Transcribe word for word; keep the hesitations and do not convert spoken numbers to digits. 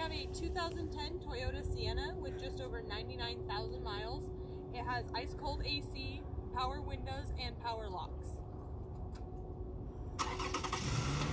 have a two thousand ten Toyota Sienna with just over ninety-nine thousand miles. It has ice cold A C, power windows, and power locks.